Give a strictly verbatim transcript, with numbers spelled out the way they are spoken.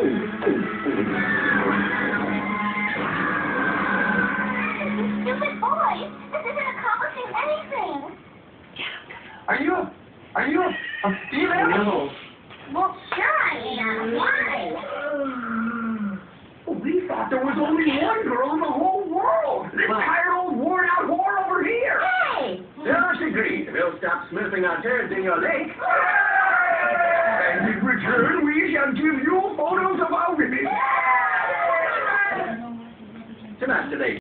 Stupid boys! This isn't accomplishing anything! Are you, are you a female? No. Well, sure I am. Why? Well, we thought there was only one girl in the whole world. This What? tired old worn-out whore over here. Hey! Just agreed. We'll stop smithing our turds in your lake. And in return, we shall give you photos of our women. Tonight, today.